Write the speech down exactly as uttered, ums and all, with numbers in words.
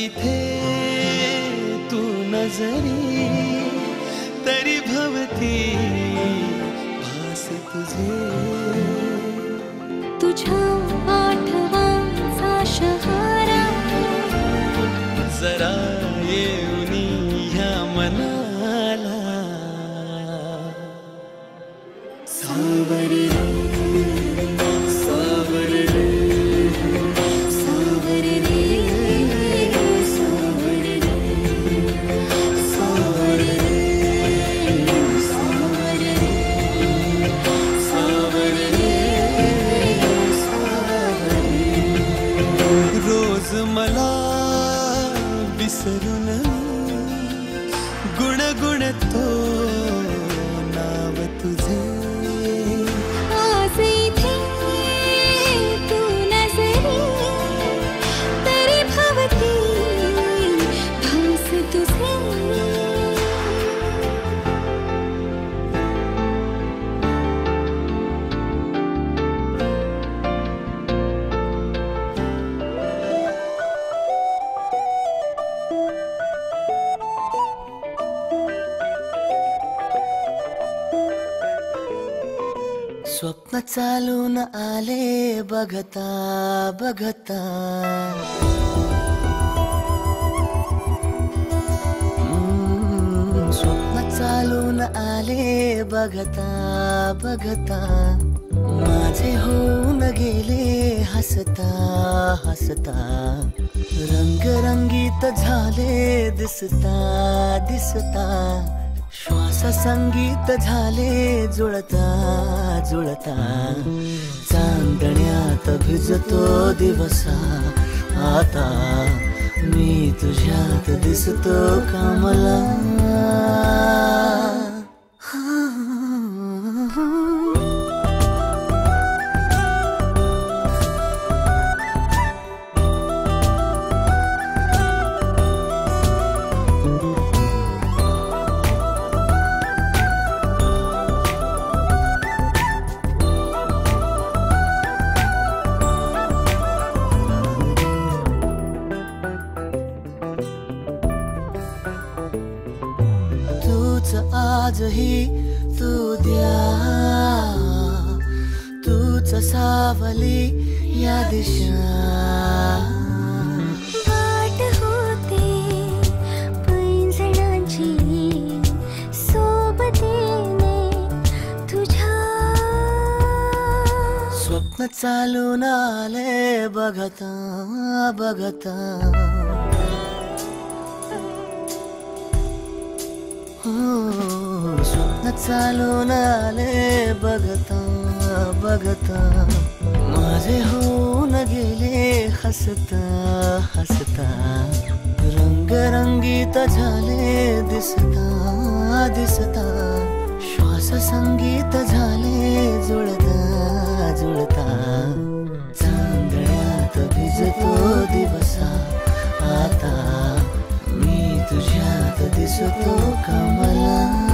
इथे तू नजरी तरी भवती भास तुझे तुझ्या आठवांचा शहारा जरा येऊनी ह्या मनाला सावरी सावरी मला विसरून गुणगुणतो नाव तुझे आज इथे तू नजरी तरी भवती भास तुझे स्वप्न चालून आले बघता बघता स्वप्न चालून आले बघता बघता माझे होऊन गेले हसता हसता रंगरंगीत झाले दिसता दिसता श्वास संगीत झाले जुळता जुळता चांदण्यात भिजतो दिवसा आता मी तुझ्यात दिसतो कमला आजही तू द्या तूच सावली या दिशा वाट होते पैंजणांची सोबतीने तुझ्या स्वप्न चालून आले बघता बघता स्वप्न चालून आले बघता बघता माझे होऊन गेले हसता हसता रंगरंगीत झाले दिसता दिसता श्वास संगीत झाले जुळता जुळता चांदण्यात भिजतो दिवसा आता मी तुझ्यात दिसतो कमला